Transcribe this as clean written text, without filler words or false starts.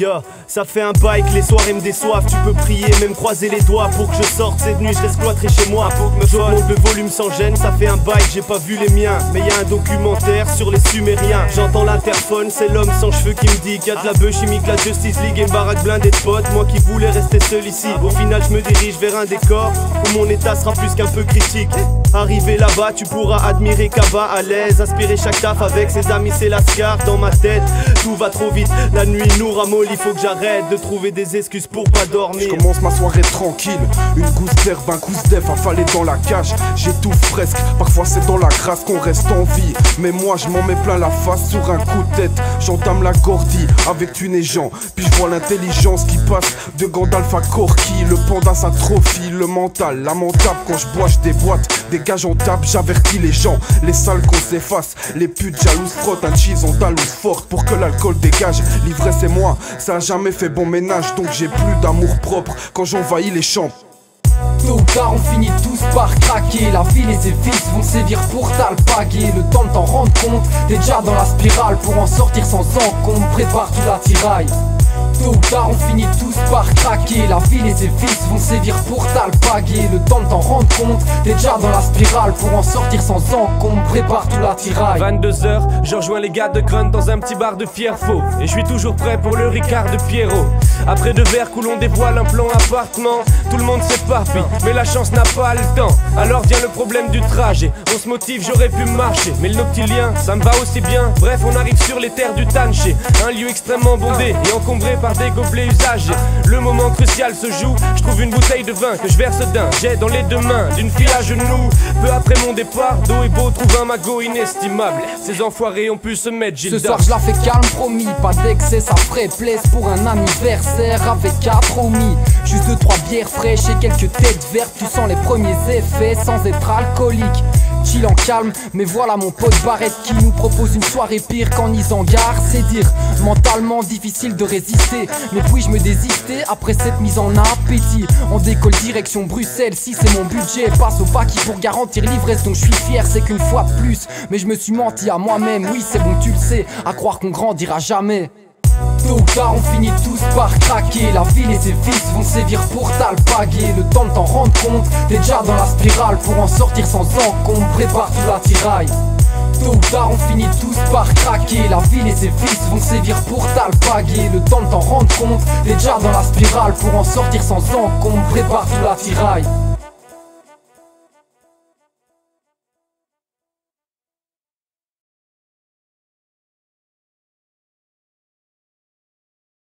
Yeah, ça fait un bail que les soirées me déçoivent. Tu peux prier, même croiser les doigts pour que je sorte. Cette nuit je reste cloîtré chez moi. J'augmente le volume sans gêne. Ça fait un bail que j'ai pas vu les miens. Mais y a un documentaire sur les Sumériens. J'entends l'interphone, c'est l'homme sans cheveux qui me dit qu'il y a de la bœuf chimique, la Justice League et une baraque blindée de potes. Moi qui voulais rester seul ici. Au final je me dirige vers un décor où mon état sera plus qu'un peu critique. Arrivé là-bas tu pourras admirer Kaba à l'aise. Aspirer chaque taf avec ses amis, c'est Lascar. Dans ma tête tout va trop vite. La nuit nous ramollit, il faut que j'arrête de trouver des excuses pour pas dormir. Je commence ma soirée tranquille, une gousse d'herbe, un coup d'ef affalé dans la cage. J'étouffe fresque, parfois c'est dans la grâce qu'on reste en vie. Mais moi je m'en mets plein la face sur un coup de tête. J'entame la gordie avec une et Jean. Puis je vois l'intelligence qui passe de Gandalf à Corki. Le panda s'atrophie, le mental lamentable. Quand je bois je déboîte, des gages on tape, j'avertis les gens. Les sales qu'on s'efface, les putes jalouses frottent un cheese en talouse forte pour que l'alcool dégage. L'ivresse et moi, ça a jamais fait bon ménage. Donc j'ai plus d'amour propre quand j'envahis les champs. Tôt ou tard on finit tous par craquer. La ville et ses fils vont sévir pour t'alpaguer. Le temps de t'en rendre compte, t'es déjà dans la spirale. Pour en sortir sans encombre, prépare tout l'attirail. Tôt ou tard on finit tous par craquer. La ville et ses fils vont sévir pour t'alpaguer. Le temps de t'en rendre compte, t'es déjà dans la spirale. Pour en sortir sans encombre, prépare tout l'attirail. 22h, je rejoins les gars de Grunt dans un petit bar de Fierfaux. Et je suis toujours prêt pour le Ricard de Pierrot. Après 2 verres où l'on dévoile un plan appartement, tout le monde s'éparpille, mais la chance n'a pas le temps. Alors vient le problème du trajet. On se motive, j'aurais pu marcher, mais le noctilien, ça me va aussi bien. Bref, on arrive sur les terres du Tanché, un lieu extrêmement bondé et encombré par des gobelets usagés. Le moment crucial se joue, je trouve une bouteille de vin que je verse d'un jet dans les 2 mains d'une fille à genoux. Peu après mon départ, Do et Beau trouve un magot inestimable. Ces enfoirés ont pu se mettre Gilda. Ce soir je la fais calme, promis, pas d'excès, ça ferait plaise pour un anniversaire avec 4 homies. Juste 2-3 bières fraîches et quelques têtes vertes, tu sens les premiers effets sans être alcoolique. Chill en calme, mais voilà mon pote Barrette qui nous propose une soirée pire qu'en Isengard. C'est dire, mentalement difficile de résister. Mais puis je me désistais après cette mise en appétit. On décolle direction Bruxelles, si c'est mon budget. Passe au paquis pour garantir l'ivresse dont je suis fier, c'est qu'une fois de plus. Mais je me suis menti à moi-même, oui c'est bon tu le sais. À croire qu'on grandira jamais. Tôt ou tard on finit tous par craquer. La ville et ses fils vont sévir pour t'alpaguer. Le temps de t'en rendre compte, t'es déjà dans la spirale. Pour en sortir sans encombre, prépare tout l'attirail. Tôt ou tard on finit tous par craquer. La ville et ses fils vont sévir pour t'alpaguer. Le temps de t'en rendre compte, t'es déjà dans la spirale. Pour en sortir sans encombre, prépare tout l'attirail.